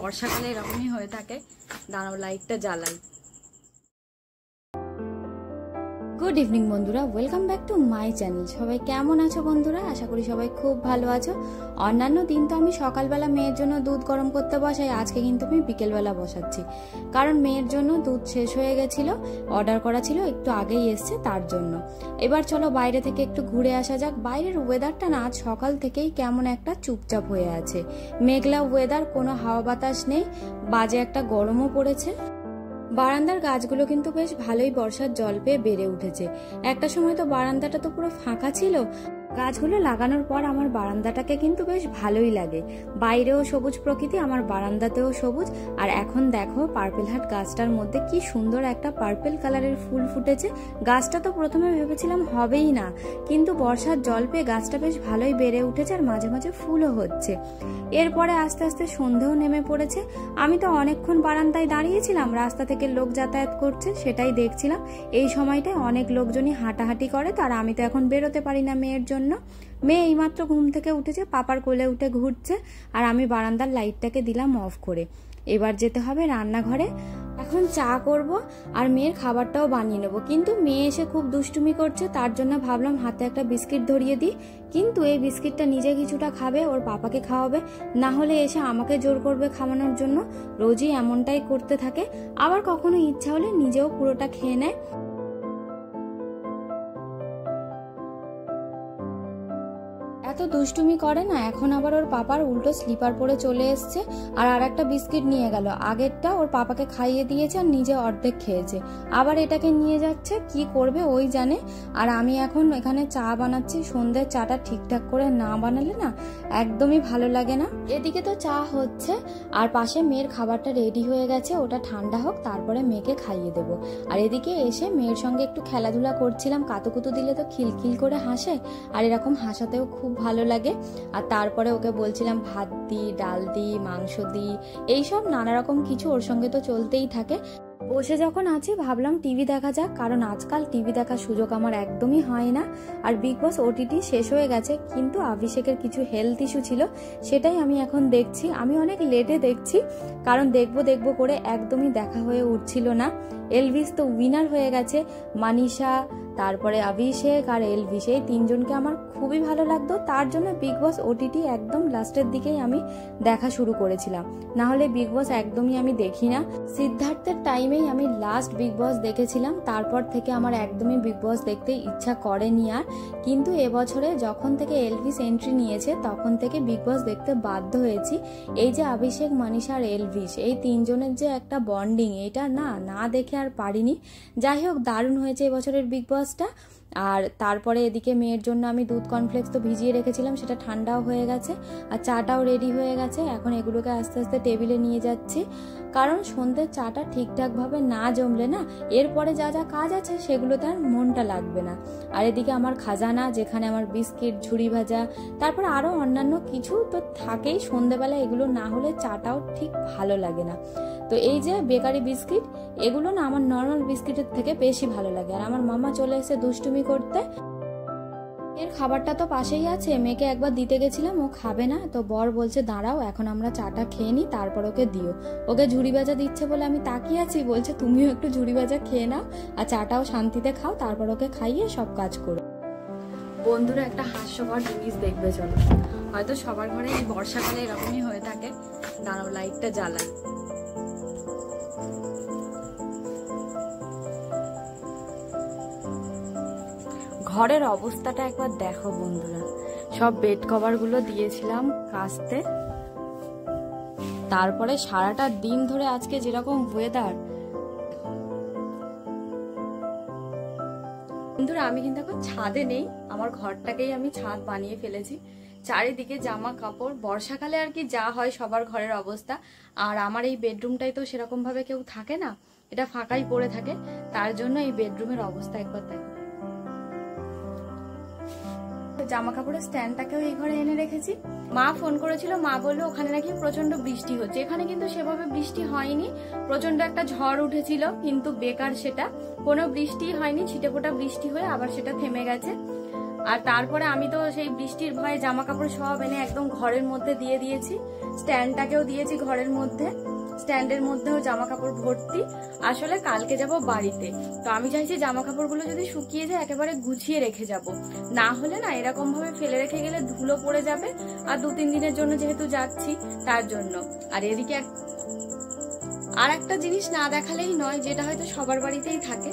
বর্ষাকালে এরকমই হয়ে থাকে। দাঁড়াও লাইটটা জ্বালাই। গুড ইভিনিং বন্ধুরা, welcome back to my channel. সবাই কেমন আছো বন্ধুরা? আশা করি সবাই খুব ভালো আছো। অন্যান্য দিন তো আমি সকালবেলা মেয়ের জন্য দুধ গরম করতে বসাই, আজকে কিন্তু আমি বিকেলবেলা বসাচ্ছি, কারণ মেয়ের জন্য দুধ শেষ হয়ে গেছিল, অর্ডার করা ছিল, একটু আগেই এসছে তার জন্য। এবার চলো বাইরে থেকে একটু ঘুরে আসা যাক। বাইরের ওয়েদারটা না আজ সকাল থেকেই কেমন একটা চুপচাপ হয়ে আছে, মেঘলা ওয়েদার, কোনো হাওয়া বাতাস নেই, বাজে একটা গরমও পড়েছে। বারান্দার গাছগুলো কিন্তু বেশ ভালোই বর্ষার জল পেয়ে বেড়ে উঠেছে। একটা সময় তো বারান্দাটা তো পুরো ফাঁকা ছিল, গাছগুলো লাগানোর পর আমার বারান্দাটাকে কিন্তু বেশ ভালোই লাগে। বাইরেও সবুজ প্রকৃতি, আমার বারান্দাতেও সবুজ। আর এখন দেখো পার্পেল হার্ট গাছটার মধ্যে কি সুন্দর একটা পার্পেল কালারের ফুল ফুটেছে। গাছটা তো প্রথমে ভেবেছিলাম হবেই না, কিন্তু বর্ষার জল পেয়ে গাছটা বেশ ভালোই বেড়ে উঠেছে আর মাঝে মাঝে ফুলও হচ্ছে। এরপরে আস্তে আস্তে সন্ধেও নেমে পড়েছে। আমি তো অনেকক্ষণ বারান্দায় দাঁড়িয়েছিলাম, রাস্তা থেকে লোক যাতায়াত করছে সেটাই দেখছিলাম। এই সময়টায় অনেক লোকজনই হাঁটাহাঁটি করে, তো আর আমি তো এখন বেরোতে পারি না মেয়ের জন্য। মেয়ে এইমাত্র ঘুম থেকে উঠেছে, পাপার কোলে উঠে ঘুরছে, আর আমি বারান্দার লাইটটাকে দিলাম অফ করে। এবার যেতে হবে রান্নাঘরে, এখন চা করব আর মেয়ের খাবারটাও বানিয়ে নেব। কিন্তু মেয়ে এসে খুব দুষ্টুমি করছে, তার জন্য ভাবলাম হাতে একটা বিস্কিট ধরিয়ে দিই। কিন্তু এই বিস্কিটটা নিজে কিছুটা খাবে, ওর পাপাকে খাওয়াবে, না হলে এসে আমাকে জোর করবে খাওয়ানোর জন্য। রোজই এমনটাই করতে থাকে, আবার কখনো ইচ্ছা হলে নিজেও পুরোটা খেয়ে নেয়। এত দুষ্টুমি করে না, এখন আবার ওর পাপার উল্টো স্লিপার পরে চলে এসছে আর একটা বিস্কিট নিয়ে গেল। আগেরটা ওর পাপাকে খাইয়ে দিয়েছে আর নিজে অর্ধেক খেয়েছে, আবার এটাকে নিয়ে যাচ্ছে, কি করবে ওই জানে। আর আমি এখন এখানে চা বানাচ্ছি। সন্ধ্যের চাটা ঠিকঠাক করে না বানালে না একদমই ভালো লাগে না। এদিকে তো চা হচ্ছে আর পাশে মেয়ের খাবারটা রেডি হয়ে গেছে, ওটা ঠান্ডা হোক তারপরে মেয়েকে খাইয়ে দেবো। আর এদিকে এসে মেয়ের সঙ্গে একটু খেলাধুলা করছিলাম। কাতুকুতু দিলে তো খিলখিল করে হাসে, আর এরকম হাসাতেও খুব ভালো লাগে। আর তারপরে ওকে বলছিলাম ভাত দি, ডাল দি, মাংস দি, এইসব নানা রকম কিছু ওর সঙ্গে তো চলতেই থাকে। বসে যখন আছি ভাবলাম টিভি দেখা যাক, কারণ আজকাল টিভি দেখার সুযোগ আমার একদমই হয় না। আর বিগ বস ওটিটি শেষ হয়ে গেছে, কিন্তু অভিষেকের কিছু হেলথ ইস্যু ছিল, সেটাই আমি এখন দেখছি। আমি অনেক লেটে দেখছি, কারণ দেখবো করে একদমই দেখা হয়ে উঠছিল না। এলভিশ তো উইনার হয়ে গেছে, মানিশা, তারপরে অভিষেক আর এলভিশ, এই তিনজনকে আমার খুবই ভালো লাগতো। তার জন্য বিগ বস ওটিটি একদম লাস্টের দিকেই আমি দেখা শুরু করেছিলাম, না হলে বিগ বস একদমই আমি দেখি না। সিদ্ধার্থের টাইমেই আমি লাস্ট বিগ বস দেখেছিলাম, তারপর থেকে আমার একদমই বিগ বস দেখতে ইচ্ছা করেনি আর। কিন্তু এবছরে যখন থেকে এলভিশ এন্ট্রি নিয়েছে তখন থেকে বিগ বস দেখতে বাধ্য হয়েছি। এই যে অভিষেক, মানিশা আর এলভিশ, এই তিনজনের যে একটা বন্ডিং, এটা না দেখে আর পারিনি। যাই হোক, দারুণ হয়েছে এবছরের বিগ বসটা। আর তারপরে এদিকে মেয়ের জন্য আমি দুধ কর্নফ্লেক্স তো ভিজিয়ে রেখেছিলাম, সেটা ঠান্ডাও হয়ে গেছে, আর চাটাও রেডি হয়ে গেছে। এখন এগুলোকে আস্তে আস্তে টেবিলে নিয়ে যাচ্ছি, কারণ সন্ধ্যের চাটা ঠিকঠাকভাবে না জমলে না এরপরে যা যা কাজ আছে সেগুলো তার মনটা লাগবে না। আর এদিকে আমার খাজানা, যেখানে আমার বিস্কিট, ঝুড়ি ভাজা, তারপর আরও অন্যান্য কিছু তো থাকেই। সন্ধ্যেবেলা এগুলো না হলে চাটাও ঠিক ভালো লাগে না। তো এই যে বেকারি বিস্কিট, এগুলো না আমার নর্মাল বিস্কিটের থেকে বেশি ভালো লাগে। আর আমার মামা চলে এসে দুষ্টুমি করতে। এর খাবারটা তো পাশেই আছে, মেয়েকে একবার দিতে গেছিলাম, ও খাবে না, তো বর বলছে দাঁড়াও এখন আমরা চাটা খেয়ে নিই তারপর ওকে দিও। ওকে ঝুড়ি ভাজা দিচ্ছে বলে আমি তাকিয়ে আছি, বলছে তুমিও একটু ঝুড়ি ভাজা খেয়ে নাও আর চাটাও শান্তিতে খাও, তারপর ওকে খাইয়ে সব কাজ করো। বন্ধুরা একটা হাস্যকর জিনিস দেখবে চলো, হয়তো সবার ঘরে এই বর্ষাকালে এরকমই হয়ে থাকে। দাঁড়াও লাইটটা জ্বালাই। ঘরের অবস্থাটা একবার দেখো বন্ধুরা, সব বেড কভার গুলো দিয়েছিলাম কাচতে, তারপরে সারাটা দিন ধরে আজকে যেরকম ওয়েদার। বন্ধুরা আমি কিন্তু এখন ছাদে নেই, আমার ঘরটাকেই আমি ছাদ বানিয়ে ফেলেছি। চারিদিকে জামা কাপড়, বর্ষাকালে আর কি যা হয় সবার ঘরের অবস্থা। আর আমার এই বেডরুমটাই তো সেরকম ভাবে কেউ থাকে না, এটা ফাঁকাই পড়ে থাকে, তার জন্য এই বেডরুমের অবস্থা একবার দেখো। জামা কাপড়ের স্ট্যান্ডটাকেও এই ঘরে এনে রেখেছি। মা ফোন করেছিল, মা বললো ওখানে নাকি প্রচন্ড বৃষ্টি হচ্ছে। এখানে কিন্তু সেভাবে বৃষ্টি হয়নি, প্রচন্ড একটা ঝড় উঠেছিল, কিন্তু বেকার, সেটা কোনো বৃষ্টি হয়নি, ছিটেফোঁটা বৃষ্টি হয়ে আবার সেটা থেমে গেছে। আর তারপরে আমি তো সেই বৃষ্টির ভয়ে জামা কাপড় সব এনে একদম ঘরের মধ্যে দিয়ে দিয়েছি, স্ট্যান্ডটাকেও দিয়েছি ঘরের মধ্যে, স্ট্যান্ডের মধ্যেও জামা কাপড় ভর্তি। আসলে কালকে যাব বাড়িতে, তো আমি চাইছি জামা কাপড়গুলো যদি শুকিয়ে যায় একেবারে গুছিয়ে রেখে যাব, না হলে না এরকম ভাবে ফেলে রেখে গেলে ধুলো পড়ে যাবে। আর 2-3 দিনের জন্য যেহেতু যাচ্ছি তার জন্য। আর এদিকে আর একটা জিনিস না দেখালেই নয়, যেটা হয়তো সবার বাড়িতেই থাকে,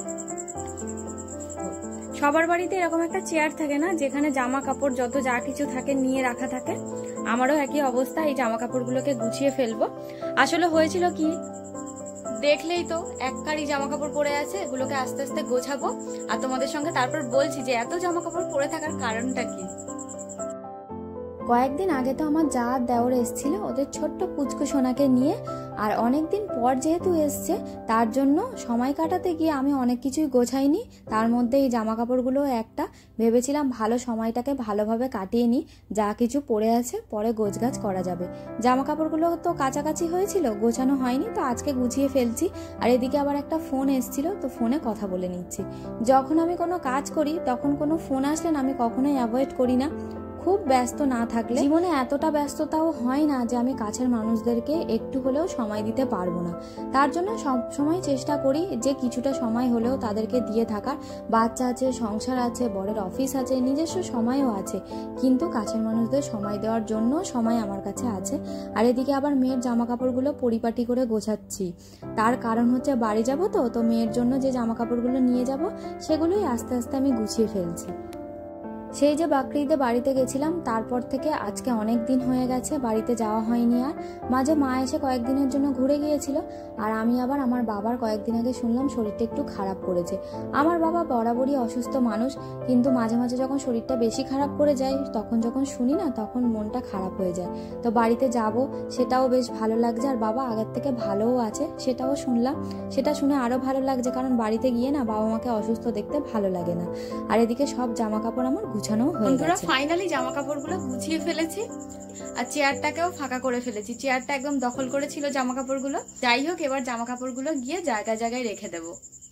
সবার বাড়িতে এরকম একটা চেয়ার থাকে না, যেখানে জামা কাপড় যত যা কিছু থাকে নিয়ে রাখা থাকে। আমারও একই অবস্থা, এই জামা কাপড়গুলোকে গুছিয়ে ফেলবো। আসলে হয়েছিল কি, দেখলেই তো এক কারি জামা কাপড় পরে আছে, এগুলোকে আস্তে আস্তে গোছাবো আর তোমাদের সঙ্গে তারপর বলছি যে এত জামা কাপড় পরে থাকার কারণটা কি। কয়েকদিন আগে তো আমার যা দেওর এসেছিল ওদের ছোট্ট পুচকু সোনাকে নিয়ে, আর অনেকদিন পর যেহেতু এসছে তার জন্য সময় কাটাতে গিয়ে আমি অনেক কিছুই গোছাইনি। তার মধ্যে এই জামা কাপড়গুলো একটা, ভেবেছিলাম ভালো সময়টাকে ভালোভাবে কাটিয়ে নিই, যা কিছু পড়ে আছে পরে গোছগাছ করা যাবে। জামা কাপড়গুলো তো কাছাকাছি হয়েছিল, গোছানো হয়নি, তো আজকে গুছিয়ে ফেলছি। আর এদিকে আবার একটা ফোন এসেছিল, তো ফোনে কথা বলে নিচ্ছি। যখন আমি কোনো কাজ করি তখন কোনো ফোন আসলে আমি কখনোই অ্যাভয়েড করি না। খুব ব্যস্ত না থাকলে জীবনে এতটা ব্যস্ততাও হয় না যে আমি কাছের মানুষদেরকে একটু হলেও সময় দিতে পারবো না। তার জন্য সব সময় চেষ্টা করি যে কিছুটা সময় হলেও তাদেরকে দিয়ে থাকার। বাচ্চা আছে, সংসার আছে, বরের অফিস আছে, নিজস্ব সময়ও আছে, কিন্তু কাছের মানুষদের সময় দেওয়ার জন্য সময় আমার কাছে আছে। আর এদিকে আবার মেয়ের জামা কাপড়গুলো পরিপাটি করে গোছাচ্ছি। তার কারণ হচ্ছে বাড়ি যাবো, তো মেয়ের জন্য যে জামা কাপড়গুলো নিয়ে যাব সেগুলোই আস্তে আস্তে আমি গুছিয়ে ফেলছি। সেই যে বাকরিদে বাড়িতে গেছিলাম, তারপর থেকে আজকে অনেক দিন হয়ে গেছে বাড়িতে যাওয়া হয়নি। আর মাঝে মা এসে কয়েকদিনের জন্য ঘুরে গিয়েছিল, আর আমি আবার আমার বাবার কয়েকদিন আগে শুনলাম শরীরটা একটু খারাপ করেছে। আমার বাবা বরাবরই অসুস্থ মানুষ, কিন্তু মাঝে মাঝে যখন শরীরটা বেশি খারাপ করে যায়, তখন যখন শুনি না তখন মনটা খারাপ হয়ে যায়। তো বাড়িতে যাব, সেটাও বেশ ভালো লাগছে। আর বাবা আগের থেকে ভালোও আছে, সেটাও শুনলাম। সেটা শুনে আরো ভালো লাগছে, কারণ বাড়িতে গিয়ে না বাবা মাকে অসুস্থ দেখতে ভালো লাগে না। আর এদিকে সব জামা কাপড় আমার গুছানো হয়ে গেছে। ফাইনালি জামা কাপড়গুলো গুছিয়ে ফেলেছি, আর চেয়ারটাকেও ফাঁকা করে ফেলেছি। চেয়ারটা একদম দখল করেছিল জামা কাপড়গুলো। যাই হোক, এবার জামা কাপড়গুলো গিয়ে জায়গায় জায়গায় রেখে দেবো।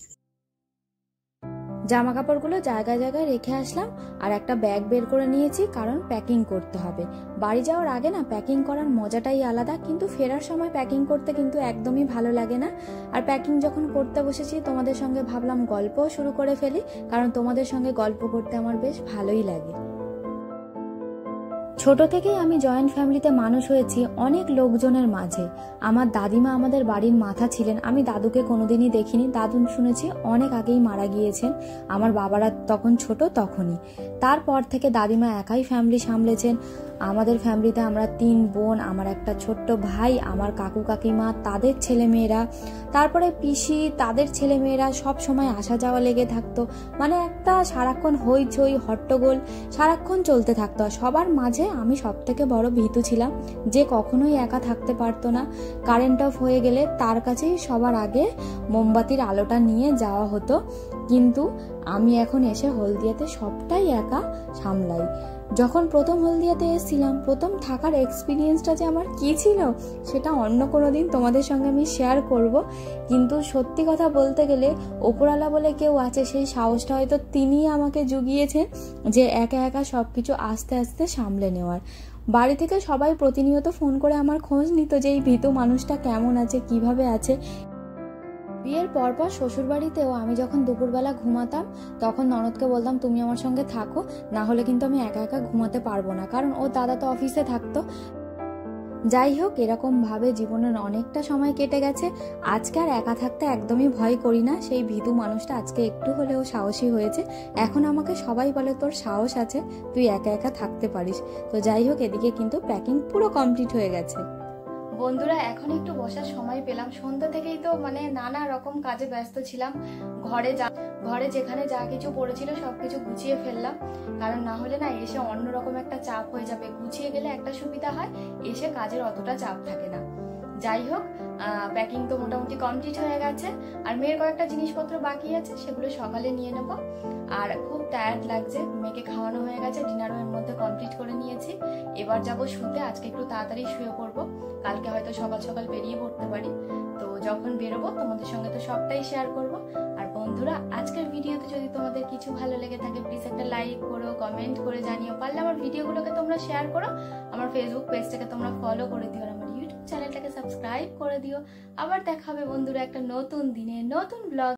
জামা কাপড়গুলো জায়গায় জায়গায় রেখে আসলাম, আর একটা ব্যাগ বের করে নিয়েছি, কারণ প্যাকিং করতে হবে। বাড়ি যাওয়ার আগে না প্যাকিং করার মজাটাই আলাদা, কিন্তু ফেরার সময় প্যাকিং করতে কিন্তু একদমই ভালো লাগে না। আর প্যাকিং যখন করতে বসেছি তোমাদের সঙ্গে ভাবলাম গল্পও শুরু করে ফেলি, কারণ তোমাদের সঙ্গে গল্প করতে আমার বেশ ভালোই লাগে। ছোট থেকেই আমি জয়েন্ট ফ্যামিলিতে মানুষ হয়েছি, অনেক লোকজনের মাঝে। আমার দাদিমা আমাদের বাড়ির মাথা ছিলেন। আমি দাদুকে কোনোদিনই দেখিনি, দাদু শুনেছি অনেক আগেই মারা গিয়েছেন, আমার বাবারা তখন ছোট তখনই। তারপর থেকে দাদিমা একাই ফ্যামিলি সামলেছেন। আমাদের ফ্যামিলিতে আমরা 3 বোন, আমার একটা ছোট্ট ভাই, আমার কাকু কাকিমা তাদের ছেলে মেয়েরা, তারপরে পিসি তাদের ছেলে মেয়েরা, সব সময় আসা যাওয়া লেগে থাকতো। মানে একটা সারাক্ষণ হইচই হট্টগোল সারাক্ষণ চলতে থাকতো। আর সবার মাঝে আমি সব থেকে বড় ভীতু ছিলাম, যে কখনোই একা থাকতে পারতো না। কারেন্ট অফ হয়ে গেলে তার কাছেই সবার আগে মোমবাতির আলোটা নিয়ে যাওয়া হতো। কিন্তু আমি এখন এসে হলদিয়াতে সবটাই একা সামলাই। যখন প্রথম হলদিয়াতে এসেছিলাম, প্রথম থাকার এক্সপিরিয়েন্সটা যে আমার কি ছিল সেটা অন্য কোনো দিন তোমাদের সঙ্গে আমি শেয়ার করব। কিন্তু সত্যি কথা বলতে গেলে ওপরওয়ালা বলে কেউ আছে, সেই সাহসটা হয়তো তিনিই আমাকে জুগিয়েছেন যে একা একা সবকিছু আস্তে আস্তে সামলে নেওয়ার। বাড়ি থেকে সবাই প্রতিনিয়ত ফোন করে আমার খোঁজ নিত যে এই ভীতু মানুষটা কেমন আছে, কিভাবে আছে। বিয়ের পরপর শ্বশুর বাড়িতেও আমি যখন দুপুরবেলা ঘুমাতাম, তখন ননদকে বলতাম তুমি আমার সঙ্গে থাকো, না হলে কিন্তু আমি একা একা ঘুমাতে পারবো না, কারণ ও দাদা তো অফিসে থাকতো। যাই হোক, এরকম ভাবে জীবনের অনেকটা সময় কেটে গেছে। আজকে আর একা থাকতে একদমই ভয় করি না। সেই ভীতু মানুষটা আজকে একটু হলেও সাহসী হয়েছে। এখন আমাকে সবাই বলে তোর সাহস আছে, তুই একা একা থাকতে পারিস। তো যাই হোক, এদিকে কিন্তু প্যাকিং পুরো কমপ্লিট হয়ে গেছে। বন্ধুরা, এখন একটু বসার সময় পেলাম। সন্ধ্যা থেকেই তো নানা রকম কাজে ব্যস্ত ছিলাম। ঘরে যেখানে যা কিছু পড়েছিল সবকিছু গুছিয়ে ফেললাম, কারণ না হলে না এসে অন্যরকম একটা চাপ হয়ে যাবে। গুছিয়ে গেলে একটা সুবিধা হয়, এসে কাজের অতটা চাপ থাকে না। যাই হোক, প্যাকিং তো মোটামুটি কমপ্লিট হয়ে গেছে। আর মেয়ের কয়েকটা জিনিসপত্র বাকি আছে, সেগুলো সকালে নিয়ে নেব। আর খুব টায়ার্ড লাগছে, মেয়েকে খাওয়ানো হয়ে গেছে, ডিনারও এর মধ্যে কমপ্লিট করে নিয়েছি। এবার যাব শুতে। আজকে একটু তাড়াতাড়ি শুয়ে পড়বো, কালকে হয়তো সকাল সকাল বেরিয়ে পড়তে পারি। তো যখন বেরোবো তোমাদের সঙ্গে তো সবটাই শেয়ার করবো। আর বন্ধুরা, আজকের ভিডিওতে যদি তোমাদের কিছু ভালো লেগে থাকে প্লিজ একটা লাইক করো, কমেন্ট করে জানিও। পারলে আমার ভিডিওগুলোকে তোমরা শেয়ার করো, আমার ফেসবুক পেজটাকে তোমরা ফলো করে দিও, আর আমার ইউটিউব চ্যানেলটাকে সাবস্ক্রাইব করে দিও। আবার দেখা হবে বন্ধুরা একটা নতুন দিনে নতুন ব্লগ।